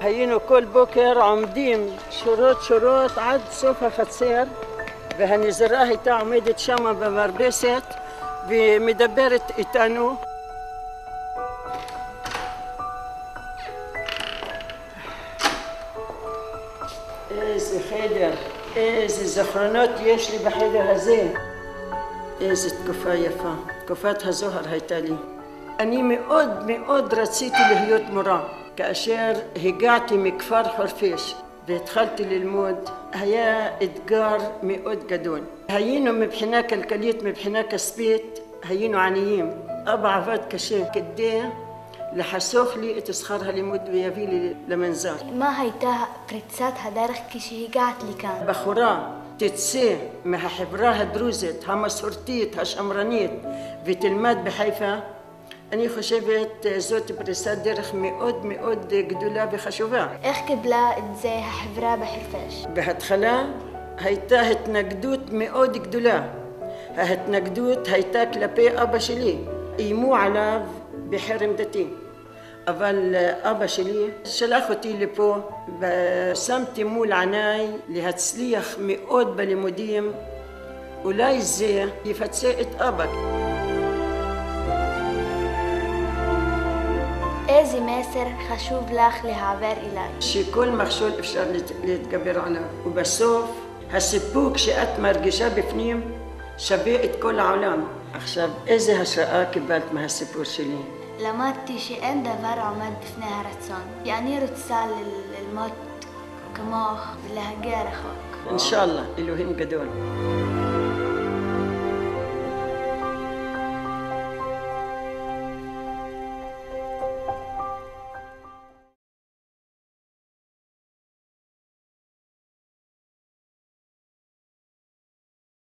היינו כל בוקר עומדים שורות עד סוף החצר, והנזירה הייתה עומדת שם במרפסת ומדברת איתנו. איזה חדר, איזה זכרונות יש לי בחדר הזה. איזה תקופה יפה, תקופת הזוהר הייתה לי. אני מאוד רציתי להיות מורה. כאשר הגעתי מכפר חורפיש והתחלתי ללמוד, היה אתגר מאוד גדול. היינו מבחינה כלכלית, מבחינה כספית, היינו עניים. אבא עבד קשה כדי לחסוך לי את שכר הלימוד ויביא לי למנזר. מה הייתה פריצת הדרך כשהגעת לכאן? בחורה תצא מהחברה הדרוזית, המסורתית, השמרנית, ותלמד בחיפה, אני חושבת זאת פריצת דרך מאוד גדולה וחשובה. איך קיבלה את זה החברה בחורפיש? בהתחלה הייתה התנגדות מאוד גדולה. ההתנגדות הייתה כלפי אבא שלי. איימו עליו בחרם דתי. אבל אבא שלי שלח אותי לפה ושמתי מול עיניי להצליח מאוד בלימודים. אולי זה יפצה את אבא. איזה מסר חשוב לך להעביר אליי? שכל מכשול אפשר להתגבר עליו, ובסוף הסיפוק שאת מרגישה בפנים שווה את כל העולם. עכשיו, איזה השראה קיבלת מהסיפור שלי? למדתי שאין דבר עומד בפני הרצון. אני רוצה ללמוד כמוך ולהגיע רחוק. אינשאללה, אלוהים גדול.